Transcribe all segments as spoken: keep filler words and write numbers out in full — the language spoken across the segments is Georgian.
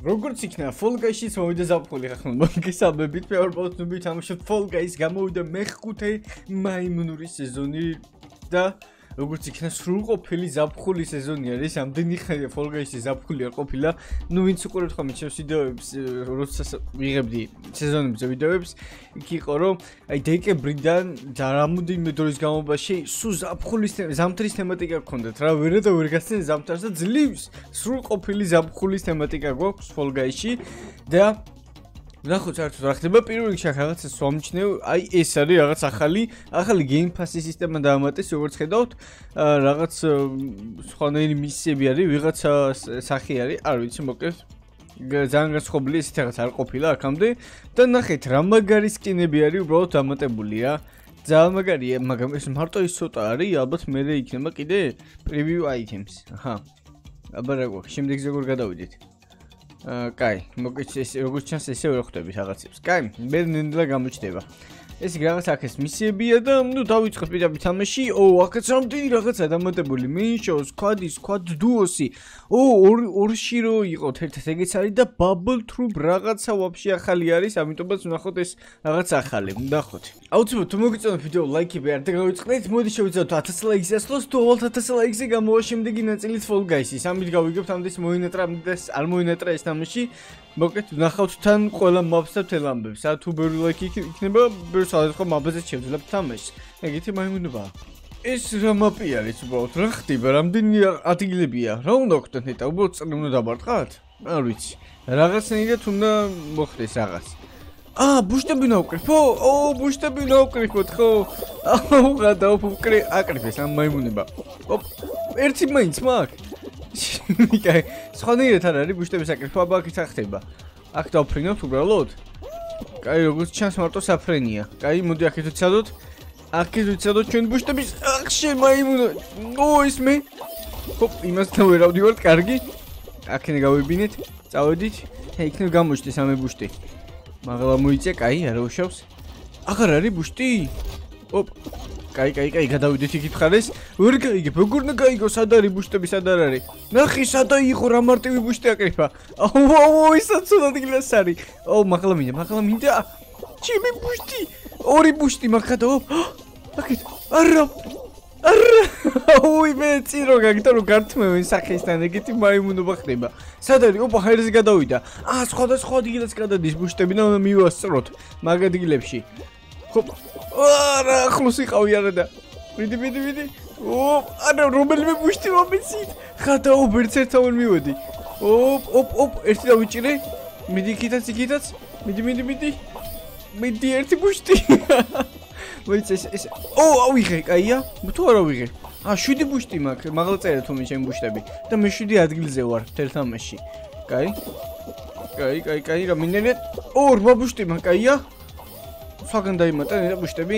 როგორც იქნა Fall Guys-ში მოვიდა ზაფხული ხახლა მოგესალმებით მეორე პოდკასტი თამაშობ Fall Guys გამოვიდა მეხუთე მაიმუნური სეზონი და როგორც იქნა სრულყოფილი ზაფხული სეზონი არის ამდენი ხანია Fall Guys-ი ზაფხული არ ყოფილა ნუ ვინც უყურებთ ხოლმე ჩემს ვიდეოებს როცა ვიღებდი სეზონებზე ვიდეოებს იქ იყო რომ აი დეკემბრიდან და რამოდენიმე დროის განმავლობაში სულ ზაფხულის ზამთრის თემატიკა გქონდათ რა ვერა და ვერ გასცენ ზამთარს და ძლივს სრულყოფილი ზაფხულის თემატიკა გვაქვს Fall Guys-ში და ნახოთ საერთოდ რა ხდება პირველ რიგში რაღაცა სვამჩნევ აი ეს არის რაღაც ახალი ახალი Game Pass-ის სისტემა დაამატეს როგორც ხედავთ რაღაც სხვანაირი მისიები არის ვიღაცა სახე არის არ ვიცი მოკლედ ძალიან განსხვავებული ესეთ რაღაც არ ყოფილა აქამდე და ნახეთ რა მაგარი სკინები არის უბრალოდ დამატებული რა ძალიან მაგარია მაგრამ ეს მარტო ის ცოტა არის ალბათ მერე იქნება კიდე preview items აჰა აბა რა გვაქვს შემდეგზე როგორ გადავიდეთ კაი, მოგეჩეს როგორც ჩანს ესე ვერ ხვდებით რაღაცებს. კაი, მე ნენდლა გამოჩდება. ეს რაღაც აქეს მისიებია და ნუ დავიწყოთ პირდაპირ თამაში. ო, აქაც რამდენი რაღაცა დამატებული. მინშოს, სკვადის, სკვად დუოსი. ო, ორში რო იყოთ ერთად ეგეც არის და Bubble Troop რაღაცა ვაფშე ახალი არის, ამიტომაც ვნახოთ ეს რაღაც ახალი. ვნახოთ. აუცილებლად თუ მოგიწონთ ვიდეო ლაიქები არ დაგავიწყდეთ, მოდი შევიძინოთ ათას ლაიქს ასლოს, თუ ვალთ ათას ლაიქზე გამოვა შემდეგი ნაწილით Fall Guys-ის. ამით გავიგებთ ამდენს მოინატრა, ამდენს არ მოინატრა ეს თამაში. მოკლედ ვნახავთ თან ყველა მაპს და მთელ ამბებს. ა თუ ბევრი ლაიქი იქნება, ბევრ სხვადასხვა მაპზე შევძლებთ თამაშს. ეგეთი მაიმუნებაა. ეს რა მაპი არის უბრალოდ რა ხდება? რამდენი ადგილებია? რა უნდა გქონდეთ ნეტა? უბრალოდ წრე უნდა დაბარტყათ? არ ვიცი. რაღაცნაირად უნდა მოხდეს რაღაც. აა, ბუშტები ნავკრიფო? ო, ბუშტები ნავკრიფოთ ხო? აუ, გადა უფკრე აკრიფეს ამ მაიმუნება. ოპ, ერთი მაინც მაქვს. კაი, სხვანაირად არ არის ბუშტების აკრიფო, აბა აქ ხდება. აქ დავფრინავთ უბრალოდ. კაი, როგორც ჩანს მარტო საფრენია. კაი, მოდი აქეთ ვიცადოთ. აქეთ ვიცადოთ ჩვენ ბუშტების. ახ შემაიმუნო. ო, ის მე. ჰოპ, იმასთან ვერ ავდივართ, კარგი. აქენ გავებინეთ, წავედით. ჰე, იქნებ გამოჩნდეს ამე ბუშტი. მაღლა მოიწე, კაი, არა უშავს. აღარ არის ბუშტი? ოპ. კაი, კაი, კაი, გადავიდეთ იქით ხარეს. ვერ გაიგებ, როგორ უნდა გაიგო, სად არის ბუშტები, სად არ არის? ნახე, სადა იყო რა მარტივი ბუშტი აკრიფა. აუ, აუ, ისაც ცუდად გილას არის. ო, მაღლა მინდა, მაღლა მინდა. ჩემი ბუშტი. ორი ბუშტი მაგადა. აქეთ. არა. არა. აუ, მე წირო გაგდა რომ გართმევენ სახესთან, ეგეთი მაიმუნობა ხდება. სად არის? ოპა, ჰაერზე გადავიდა. აა, სხვადასხვა ადგილას გადადის ბუშტები და უნდა მივასწროთ მაგ ადგილებში. ხოპ. არა, ახლოს იყავი არა და. მიდი, მიდი, მიდი. ოპ, არა, რომელიმე ბუშტი მომეცით. ხადა, ოპ, ერთ ერთად ვერ მივედი. ოპ, ოპ, ოპ, ერთი დავიჭირე. მიდი იქითაც, იქითაც. მიდი, მიდი, მიდი. მიდი ერთი ბუშტი. მოიც ეს ეს. ო, ავიღე, კაია. თუ არა ავიღე. აა, შვიდი ბუშტი მაქვს. მაღლა წერე თუ მე ჩემი ბუშტები. და მე შვიდი ადგილზე ვარ თელ თამაში. კაი. კაი, კაი, კაი, რა მინდენე? ო, რვა ბუშტი მაქვს, კაია. საგან დაიმატა ნეტა ბუშტები?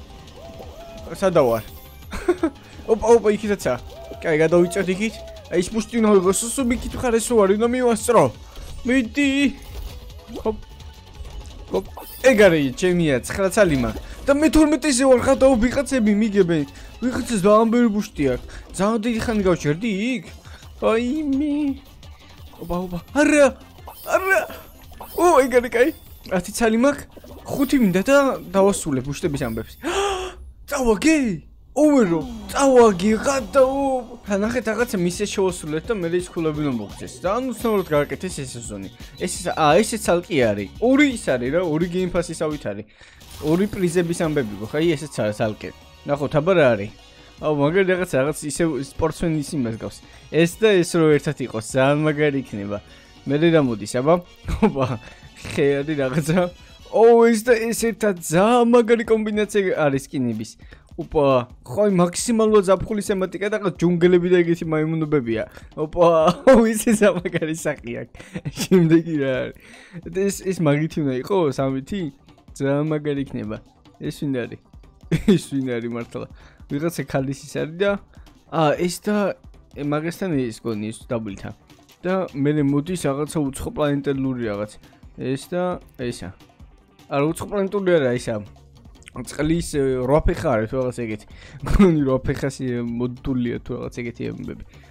სადა ვარ? ოპა, ოპა, იქითაცა. კაი, გადავიწევთ იქით. აი ეს ბუშტი უნდა ვიღო, სუსუ იქით ხარ ეს ვარ, უნდა მივასწრო. მიდი. ჰოპ. ჰოპ. ეგ არის ჩემია, ცხრა ცალი მაქვს. და მე თორმეტეზე ვარ, ხადა ვიღაცები მიგებენ. ვიღაცას ძალიან ბევრი ბუშტი აქვს. ძალიან დიდი ხანი გავჩერდი იქ. აი მე. ოპა, ოპა. არა. არა. ო, ეგ არის კაი. ათი ცალი მაქვს. ხუთი მინდა და დავასრულებ ბუშტების ამბებს. წავაგე? ოვერო, წავაგე, გადაო. ნახეთ რაღაცა მისია შევასრულეთ და მე ის ქულები უნდა მოგწეს. ძალიან უცნაურად გააკეთეს ეს სეზონი. ეს აა, ესეც ალკი არის. ორი ის არის რა, ორი Game Pass-ის ავით არის. ორი პრიზების ამბები გო, ხაი ესეც არის ალკი. ნახოთ, აბა რა არის. აუ, მაგარი რაღაც რაღაც ისე სპორტსმენის იმას გავს. ეს და ეს რო ერთად იყოს, ძალიან მაგარი იქნება. მე რა მოდის, აბა? ოპა, ხეადი რაღაცა. ო, ეს და ეს ერთად ძალიან მაგარი კომბინაცია არის სკინების. ოპა, ხო, მაქსიმალურად ზაფხულის თემატიკა და ჯუნგლები და ეგეთი მაიმუნებებია. ოპა, ის ის მაგარი სახი აქვს. შემდეგი რა არის? ეს ეს მაგითი უნდა იყოს, ამითი? ძალიან მაგარი იქნება. ეს ვინ არის? ეს ვინ არის მართლა? ვიღაცა ქალის ის არის და აა, ეს და მაგასთან ის გონი ის დაბლთან. და მე მოდის რაღაცა უცხო პლანეტარული რაღაც. ეს და ესა. არა, უცხო პლანეტული არა ისა. წყლის რვა ფეხა არის თუ რაღაც ეგეთი. გონი რვა ფეხასი მოდულია თუ რაღაც ეგეთი ამბები.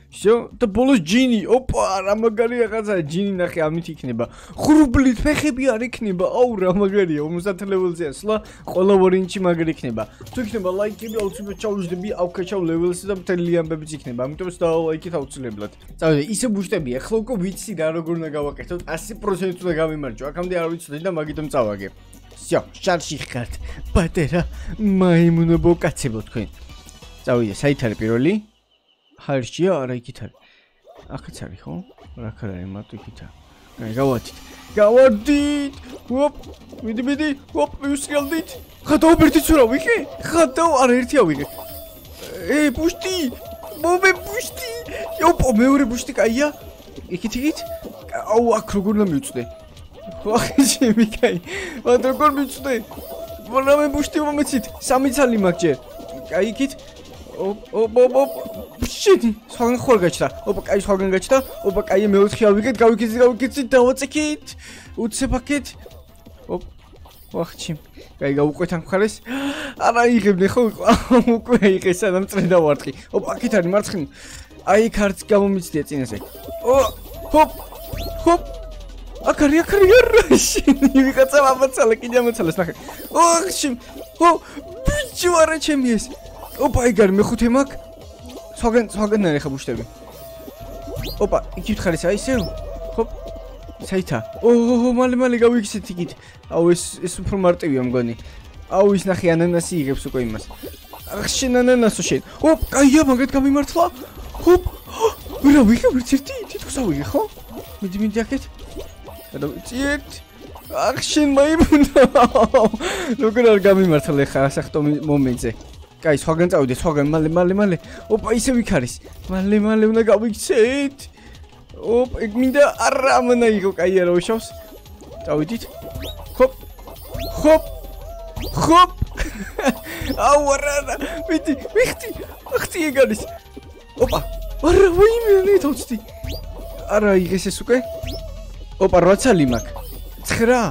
всё და ბოლოს ჯინი ოპა რა მაგარი რაღაცა ჯინი ნახე ამით იქნება ღრუბლით ფეხები არ იქნება აუ რა მაგარია ორმოცდაათ ლეველზე ასლა ყველა ვარიანტი მაგარი იქნება თუ იქნება ლაიქები აუცილებლად ჩავუჯდები ავკაჩავ ლეველზე და მთელი ამბებიც იქნება ამიტომ დავაიქეთ აუცილებლად წავიდე ისე ბუშტები ახლა უკვე ვიცი რა როგორ უნდა გავაკეთოთ ასი პროცენტი უნდა გავიმარჯვო აქამდე არ ვიცოდი და მაგიტომ წავაგე всё შარში ხართ პატარა მაიმუნებო კაცებო თქვენ წავიდე საით არის პირველი ჰარშია არა იქით არის აქაც არის ხო რა ქარაა მარტო იქით არის გავათით გავადით ოპ მიდი მიდი ოპ ვისრალდით ხატო ბერტი ცურა ვიყე ხატო არა ერთი ავიღე ე ბუშტი მომე ბუშტი ოპ მეორე ბუშტი კაია იქით იქით აუ აქ როგორ უნდა მივწდე ვახში მიკაი მათ როგორ მივწდე მომე ბუშტი მომეცით სამი ცალი მაქვს ჯერ კაი იქით ოპ ოპ ოპ შიტ სხვაგან ხوار გაჩნდა ოპა კაი სხვაგან გაჩნდა ოპა კაი მეოთხე ავიღეთ გავიქეცით გავიქეცით დავაწექით უცებაკეთ ოპ ვახჩი კაი გავუყვეთ ამ ხარეს არა იღებდი ხო უკვე იღე სანამ წრე დავარტყი ოპ აქეთ არის მარცხნი აი ქარტს გამომიცდია წინაზე ო ჰოპ ჰოპ აკარი აკარი რაში ვიღაცა ამაცალა კიდე ამაცალას ნახე ოხში ო ბიჭო არა ჩემი ეს ოპა იგარ მეხუთე მაქვს სხვაგან სხვაგან არის ხა ბუშტები ოპა იქით ხარ ეს აი ისე ჰოპ საითა ოჰო მალე მალე გავიქცეთ იქით აუ ეს ეს უფრო მარტივია მგონი აუ ის ნახე ანანასი იღებს უკვე იმას ახ შენ ანანასო შენ ოპ კაია მაგათ გამიმართლა ჰოპ რა ვიღებ ერთი თითქოს ავიღე ხო მიდი მიდი აქეთ გადავიწიეთ ახ შენ მაიმუნა როგორ არ გამიმართლა ხა ასახტო მომენტზე კაი სხვაგან წავიდე სხვაგან მალე მალე მალე ოპა ისე ვიქ არის მალე მალე უნდა გავიქცეთ ოპ ეგ მინდა არა ამანა იყო კაი არა უშავს წავიდით ჰოპ ჰოპ ჰოპ აუ არა მიდი ვიხტი ვიხტი ეგ არის ოპა არა ვაიმე თოцти არა იღეს ეს უკვე ოპა რა ცალი მაქვს ცხრა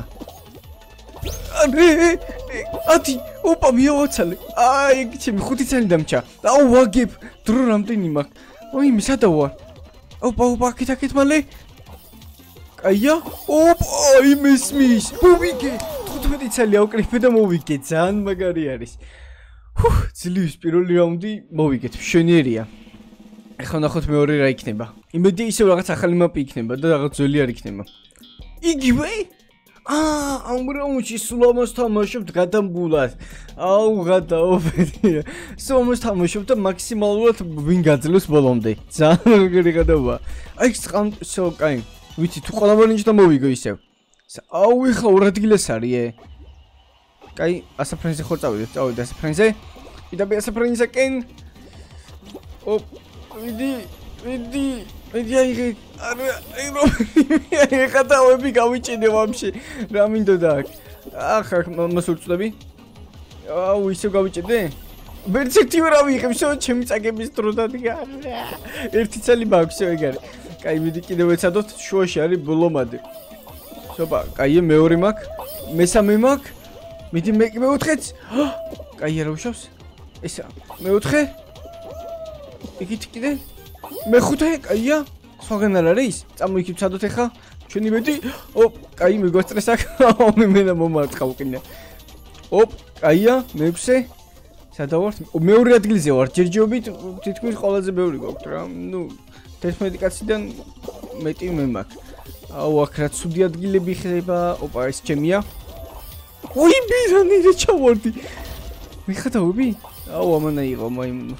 არე ათი ოპა მიავაცალე აი ეგ ჩემი ხუთი ცალი დამჭა აუ ვაგებ დრო რამდენი მაქვს ოი მისადა ვარ ოპა ოპა აქეთ აქეთ მალე კაია ოპა იმისმის მოვიგე თხუთმეტი ცალი ავკრიფე და მოვიგე ძალიან მაგარი არის ჰუ ძლივს პირველი რაუნდი მოვიგეთ მშვენიერია ეხლა ნახოთ მეორე რა იქნება იმედი ისევ რაღაც ახალი მაპი იქნება და რაღაც ძველი არ იქნება იგივე აა ამ რაუნდში სულ ამას თამაშობთ გადამბულად აუ გადაოფეთია სულ ამას თამაშობთ და მაქსიმალურად ვინ გაძლევს ბოლომდე ძალიან მაგარი გადავა აი სო კაი ვიცი თუ ყველა ვარიანტი და მოვიგო ისევ აუ ეხლა ორ ადგილას არის ე კაი ასაფრენზე ხო წავიდეთ წავიდეთ ასაფრენზე იდაბი ასაფრენზაკენ ოპ ვიდი ვიდი ვიდი აიღე არა აი რა გადავები გავიჭიდე ვამში რა მინდოდა აქ ახ ახ მასურწდები აუ ისე გავიჭიდე ვერცერთი ვერ ავიღებ შო ჩემი წაგების დრო დადგა ერთი წელი მაქვს ეგ არის კაი მიდი კიდევ ეცადოთ შუაში არის ბლომადი შობა კაი მეორე მაქვს მესამე მაქვს მიდი მე მეოთხეც კაი არა უშავს ესა მეოთხე იქით კიდე მეხუთე კაია სხვაგან არ არის წამოიქით ვცადოთ ახლა ჩვენი მედი ოპ კაი მიგვასტრეს აქ მე მენა მომარტყა უკინა ოპ კაია მეექვსე სადა ვარ მეორე ადგილზე ვარ ჯერჯერობით თითქმის ყველაზე ბევრი გვაქვს რა ნუ თერთმეტი კაციდან მეტი მე მაქვს აუ აქ რა ცუდი ადგილები ხდება ოპა ეს ჩემია ოი ბიზანი რა ჩავარდი მიხატავები აუ ამანა იყო მაიმუნო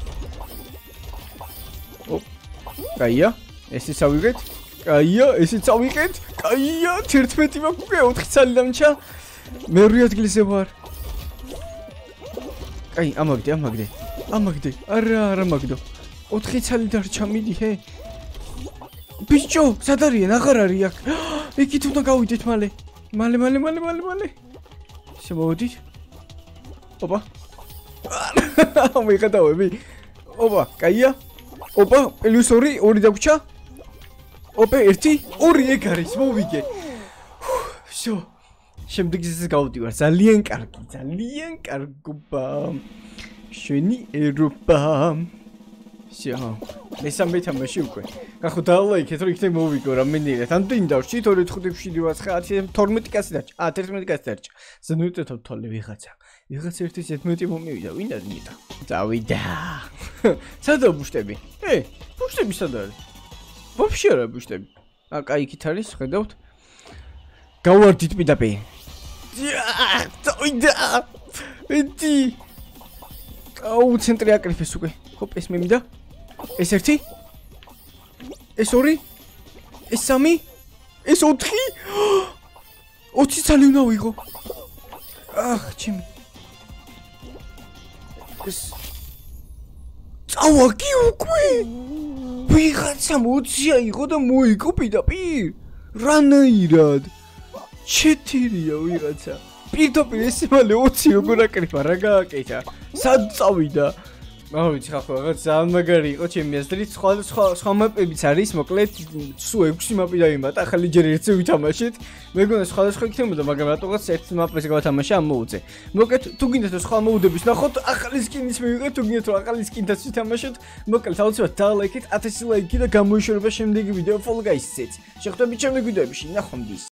ოპ კაია ესეც ავიღეთ კაია ესეც ავიღეთ კაია თერთმეტი მაქვს უკვე ოთხი ცალი დამჭა მეორე ადგილზე ვარ კაი ამაგდე ამაგდე ამაგდე არა არა მაგდო ოთხი ცალი დარჩა მიდი ჰე ბიჭო სად არიან აღარ არის აქ იქით უნდა გავიდეთ მალე მალე მალე მალე მალე მალე შემოვიდით ოპა მიხატავები ოპა კაია ოპა პლუს ორი ორი დაგვრჩა ოპა ერთი ორი ეგ არის მოვიგე всё შემდეგზე გავდივარ ძალიან კარგი ძალიან კარგობა შვენი ერობა ისე აჰა. მესამე თამაში უკვე. გახო დალაიქეთ რომ იქნებ მოვიგო რამდენიერ. თან დინდავში ორი ხუთი შვიდი ათი თორმეტი კაცი დარჩა. აა თერთმეტი კაცი დარჩა. ზნუიტეთო თოლე ვიღაცა. ვიღაცა ერთი ზედმეტი მომივიდა. ვინ დადგინდა? წავიდა. სადა ბუშტები? ე, ბუშტები სად არის? ვაფშე არა ბუშტები. აა კაი იქით არის, ხედავთ. გავარდით პირდაპირ. წავიდა. ეთი. აუ ცენტრი აკრიფეს უკვე. ჰოპ ეს მე მინდა. ეს ერთი? ეს ორი? ეს სამი? ეს ოთხი? ოცი ცალი უნდა ვიღო. აх, ჩემი. ეს წავაგი უკვე. ვიღაცა ოცი აიღო და მოიგო პირდაპირ. რანაირად? ჩეთერია ვიღაცა. პირდაპირ ეს მალე ოცი როგორ აკრიფა, რა გააკეთა? სად წავიდა? აუ ვიცი ხახო რაღაც ძალიან მაგარი იყო ჩემი აზრით სხვა სხვა სხვა მაპებიც არის მოკლედ სულ ექვსი მაპი დაიმატა ახალი ჯერ ერთზე ვითამაშეთ მეგონა სხვადასხვა იქნებოდა მაგრამ რატოღაც ერთ მაპეს გავათამაშე ამ მოუწე მოკლედ თუ გინდათ რომ სხვა მოუდების ნახოთ ახალი სკინის მივიღეთ თუ გინდათ რომ ახალი სკინთაც ვითამაშოთ მოკლედ აუცილებლად დალაიქეთ ათასი ლაიქი და გამოიშორება შემდეგი ვიდეო Fall Guys-იც შეხვდებით შემდეგ ვიდეოებში ნახვამდის